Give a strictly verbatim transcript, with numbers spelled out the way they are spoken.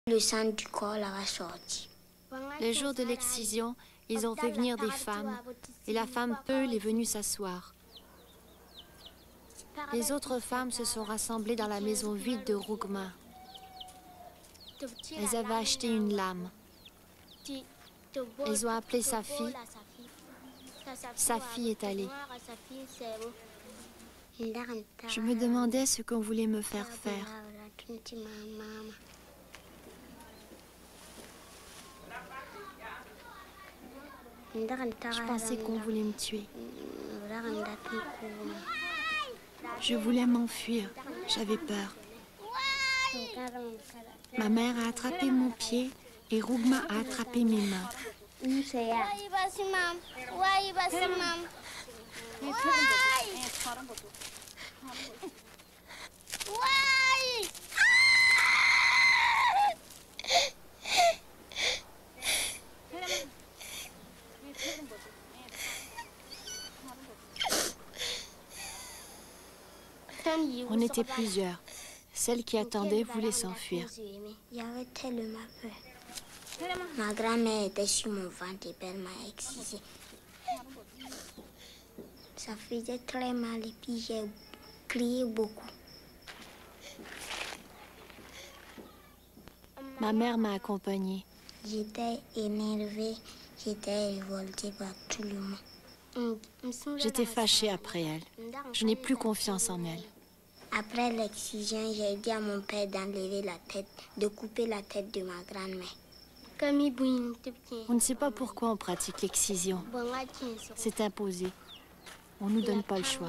Le sang du corps l'a sorti. Le jour de l'excision, ils ont fait venir des femmes et la femme Peul est venue s'asseoir. Les autres femmes se sont rassemblées dans la maison vide de Rougma. Elles avaient acheté une lame. Elles ont appelé sa fille. Sa fille est allée. Je me demandais ce qu'on voulait me faire faire. Je pensais qu'on voulait me tuer. Je voulais m'enfuir. J'avais peur. Ma mère a attrapé mon pied et Rougma a attrapé mes mains. On était plusieurs. Celle qui attendait voulait s'enfuir. Il y avait tellement peur. Ma grand-mère était sur mon ventre et elle m'a excisé. Ça faisait très mal et puis j'ai crié beaucoup. Ma mère m'a accompagnée. J'étais énervée, j'étais révoltée par tout le monde. J'étais fâchée après elle. Je n'ai plus confiance en elle. Après l'excision, j'ai dit à mon père d'enlever la tête, de couper la tête de ma grand-mère. On ne sait pas pourquoi on pratique l'excision. C'est imposé. On ne nous donne pas le choix.